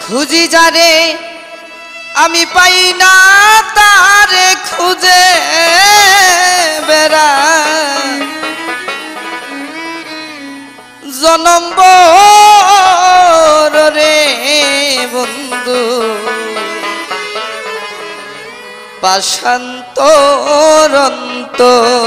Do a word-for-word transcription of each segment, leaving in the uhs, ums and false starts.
খুঁজি যারে আমি পাই না তারে খুঁজে বেড়া জনম বড় রে বন্ধু পাশান্তরন্ত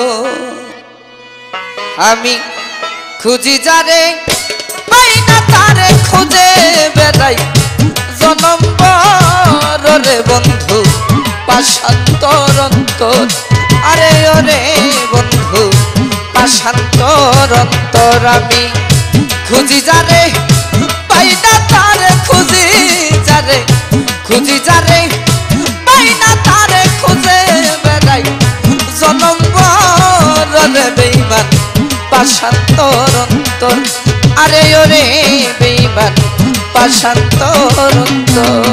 আমি খুঁজি যারে পাই না তারে খুঁজে বেড়াই জনম বড় রে বন্ধু পাশান্তরন্ত আরে ওরে বন্ধু পাশান্তরন্তর আমি খুঁজি যারে পাই না তারে খুঁজি যারে খুঁজি যারে পাই না তারে খুঁজে বেড়াই জনম বড় রে বেঈমান পাশান্তরন্তর আরে ওরে বেঈমান পাশান্তরন্তর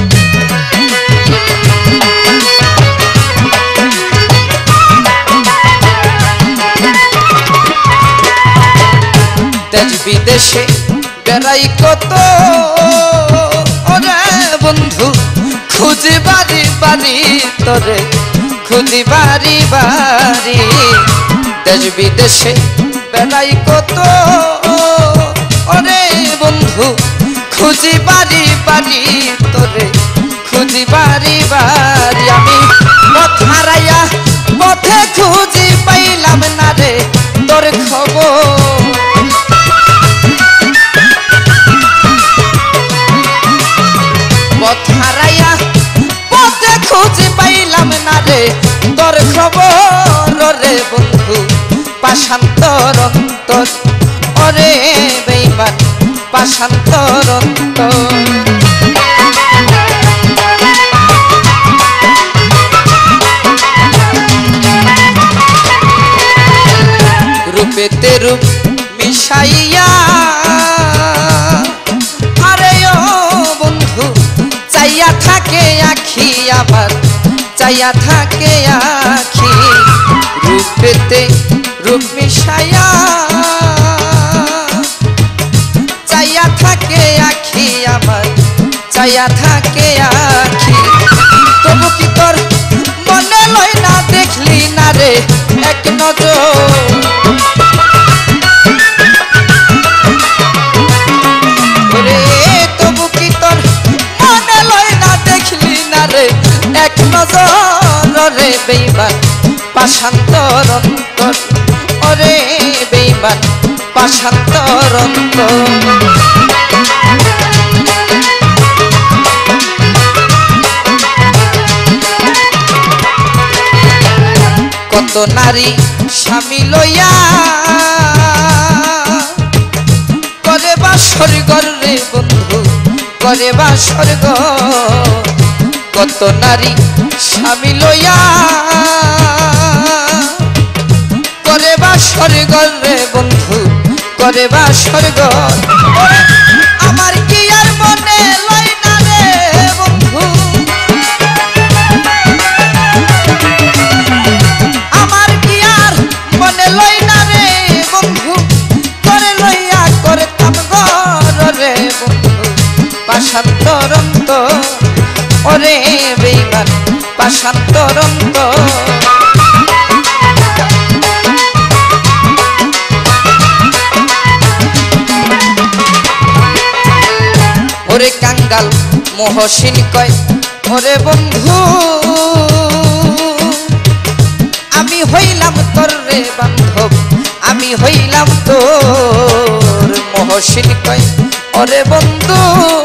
দেশ বিদেশে বেড়াই কত ওরে বন্ধু খুঁজি বাড়ি বাড়ি তোরে খুঁজি বাড়ি বাড়ি দেশ বিদেশে বেড়াই কত ওরে বন্ধু খুঁজি বাড়ি বাড়ি তোরে খুঁজি বাড়ি বাড়ি আমি পথ হারাইয়া পথে খুঁজি পাইলাম না রে তোর খবর পথ হারাইয়া পথে খুঁজি পাইলাম না রে তোর খবর রে বন্ধু পাশান্তরন্তর ওরে বেঈমান পাশান্তরন্তর রূপেতে রূপ মিশাইয়া আরে ও বন্ধু চাইয়া থাকে আখি আবার চাইয়া থাকে আখি রূপেতে রূপ মিশাইয়া চাইয়া থাকে আখি আমার চাইয়া থাকে আখি তবু কি তোর মনে লয় না দেখলি না রে এক নজর রে তবু কি তোর মনে লয় না দেখলি না রে এক নজর রে বেঈমান পাশান্তরন্তর ওরে বেঈমান পাশান্তরন্তর কত নারী স্বামী লইয়া করে বা স্বর্গ রে বন্ধু করে বা স্বর্গ কত নারী স্বামী লইয়া করে বা স্বর্গ রে বন্ধু করে বা স্বর্গ আমার কি আর মনে লয় না রে বন্ধু আমার কি আর মনে লয় না রে বন্ধু করে লইয়া করতাম গর রে বন্ধু পাশান্তরন্ত ওরে বেঈমান পাশান্তরন্ত ওরে কাঙ্গাল মহসিন কয় ওরে বন্ধু আমি হইলাম তোর রে বান্ধব আমি হইলাম তোর মহসিন কয় ওরে বন্ধু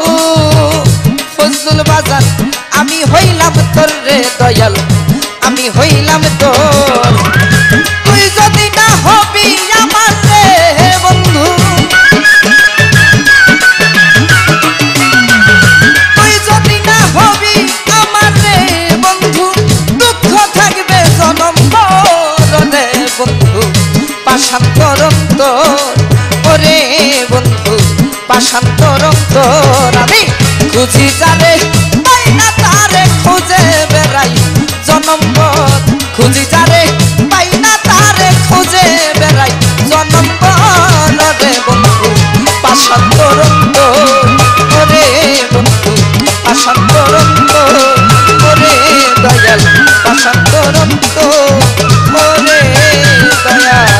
ফজলুল বাজার আমি হইলাম তোর রে দয়াল আমি হইলাম তোর তুই যদি না হবি আমার রে বন্ধু তুই যদি না হবি আমার রে বন্ধু দুঃখ থাকবে জনম বড় রে বন্ধু পাশান্তরন্তর ওরে বন্ধু পাশান্তরন্তর আমি খুঁজি যারে পাই না তারে খুঁজে বেড়াই জনম বড় খুঁজি যারে পাই না তারে খুঁজে বেড়াই জনম বড় রে বন্ধু পাশান্তরন্তর ওরে বন্ধু রক্ত ওরে দয়াল পাষাণ রক্ত ওরে দয়াল